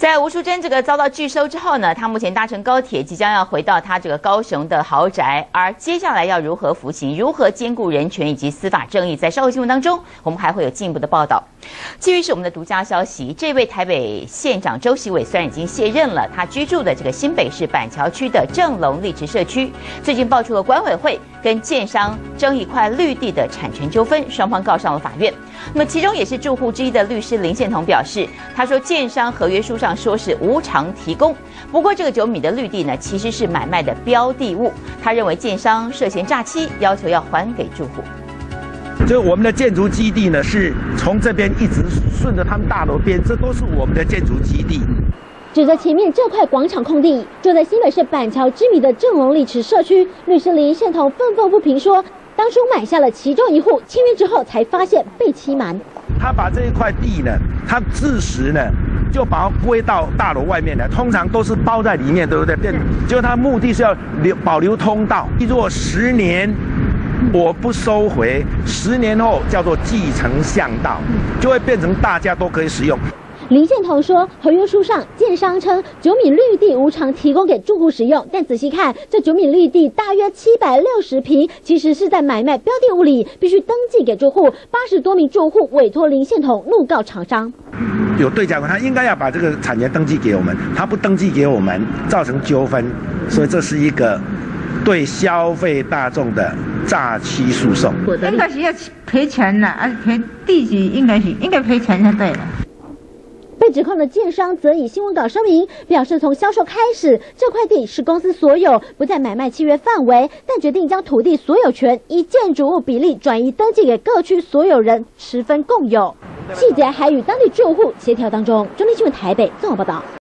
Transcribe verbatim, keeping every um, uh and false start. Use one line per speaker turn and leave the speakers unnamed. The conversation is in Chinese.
在吴淑珍这个遭到拒收之后呢，她目前搭乘高铁，即将要回到她这个高雄的豪宅，而接下来要如何服刑，如何兼顾人权以及司法正义，在稍后新闻当中，我们还会有进一步的报道。继续是我们的独家消息，这位台北县长周锡伟虽然已经卸任了，他居住的这个新北市板桥区的正隆丽池社区，最近爆出了管委会跟建商争一块绿地的产权纠纷，双方告上了法院。那么其中也是住户之一的律师林宪彤表示，他说建商合约书上说是无偿提供，不过这个九米的绿地呢，其实是买卖的标的物。他认为建商涉嫌诈欺，要求要还给住户。
就我们的建筑基地呢，是从这边一直顺着他们大楼边，这都是我们的建筑基地。
指着前面这块广场空地，就在新北市板桥知名的正隆丽池社区，律师林宪彤愤愤不平说，当初买下了其中一户，签约之后才发现被欺瞒。
他把这一块地呢，他自食呢，就把它归到大楼外面来，通常都是包在里面，对不对？变，就他目的是要留保留通道。如果十年我不收回，十年后叫做继承巷道，就会变成大家都可以使用。
林宪彤说，合约书上建商称九米绿地无偿提供给住户使用，但仔细看，这九米绿地大约七百六十坪，其实是在买卖标的物里，必须登记给住户。八十多名住户委托林宪彤怒告厂商。
有对价官，他应该要把这个产权登记给我们，他不登记给我们，造成纠纷，所以这是一个对消费大众的诈欺诉讼。
应该是要赔钱的，而赔地基应该是应该赔钱才对了。
被指控的建商则以新闻稿声明，表示从销售开始，这块地是公司所有，不在买卖契约范围，但决定将土地所有权依建筑物比例转移登记给各区所有人，持分共有。细节还与当地住户协调当中。中立新闻台北综合报道。